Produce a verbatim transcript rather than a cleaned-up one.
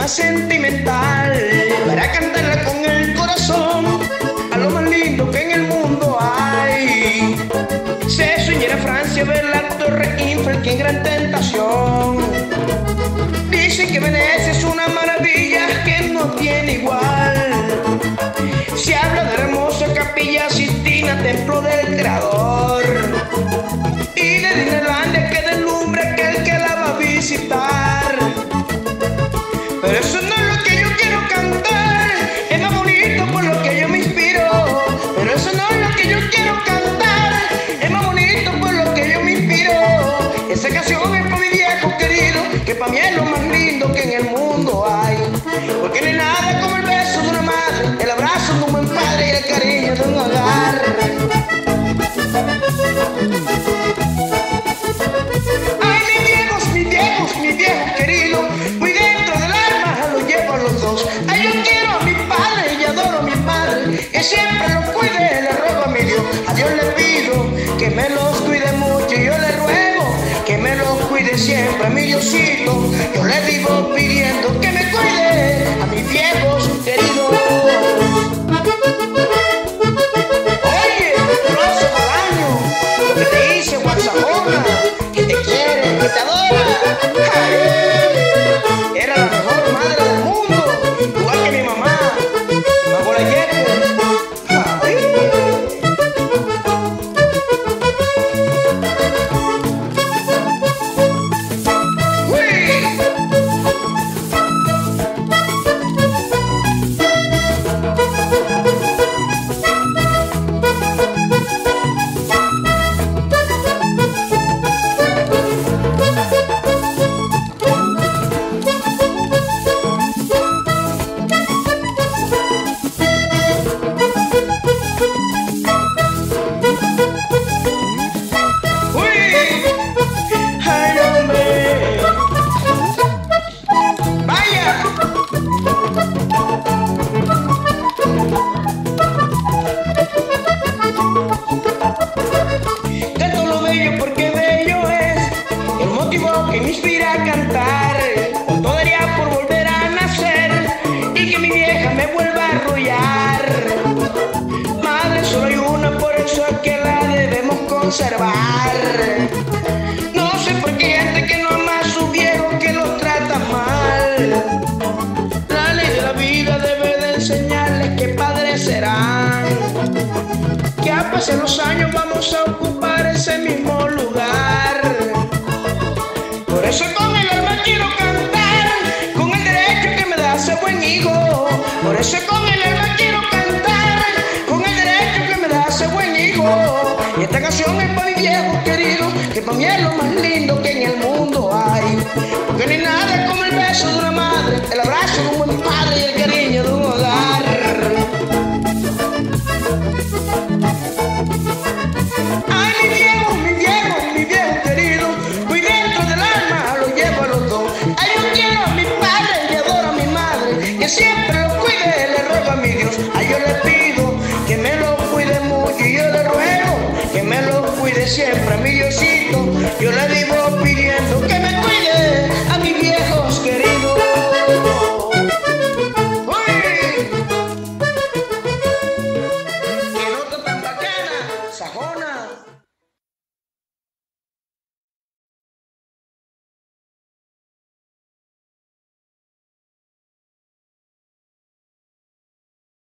más sentimental, para cantarla con el corazón a lo más lindo que en el mundo hay. Se soñara Francia ver la Torre Eiffel, que en gran tentación. Dicen que Venecia es una maravilla que no tiene igual. Se habla de la hermosa Capilla Sistina, templo del Creador, y de Disneylandia que deslumbra aquel que la va a visitar. Pero eso no es lo que yo quiero cantar, es más bonito por lo que yo me inspiro. Pero eso no es lo que yo quiero cantar, es más bonito por lo que yo me inspiro. Esa canción es para mi viejo querido, que para mí es lo más lindo que en el mundo hay. Porque no hay nada como el beso de una madre, el abrazo de un buen padre y el cariño de un hogar. Ay, mis viejos, mis viejos, mis viejos queridos, muy dentro del alma los llevo a los dos. Ay, yo quiero a mi padre y adoro a mi madre, que siempre los cuide, le ruego a mi Dios. A Dios le pido que me los cuide mucho y yo le ruego que me los cuide siempre, a mi Diosito. Yo le vivo pidiendo que me cuide a mis viejos queridos. Oye, Rosa Bolaño, lo que te hice, Guarzamona, que te quiere, que te adora. Ay, era la mejor madre del mundo, igual que mi mamá, mi abuela Yepes. Porque bello es el motivo que me inspira a cantar. Todo daría por volver a nacer y que mi vieja me vuelva a arrullar. Madre solo hay una, por eso es que la debemos conservar. No sé por qué hay gente que no ama a sus viejos, que los trata mal. La ley de la vida debe de enseñarles que padres serán, que a pasar los años vamos a ocupar ese mismo lugar. Por eso con el alma quiero cantar, con el derecho que me da ese buen hijo. Por eso con el alma quiero cantar, con el derecho que me da ese buen hijo. Y esta canción es para mi viejo querido, que para mí es lo más lindo que en el mundo hay. Porque no hay nada como el beso de una madre, el abrazo de un buen padre y el cariño de un hogar. Ay, mi viejo, mi viejo, mi viejo querido, muy dentro del alma lo llevo a los dos. Ay, yo quiero a mi padre y adoro a mi madre, que siempre lo cuide, le ruego a mi Dios. Ay, yo le pido que me lo cuide mucho y yo le ruego que me lo cuide siempre, a mi Diosito. Yo le vivo pidiendo que me cuide a mis viejos queridos. Uy, qué nota tan bacana, sajón.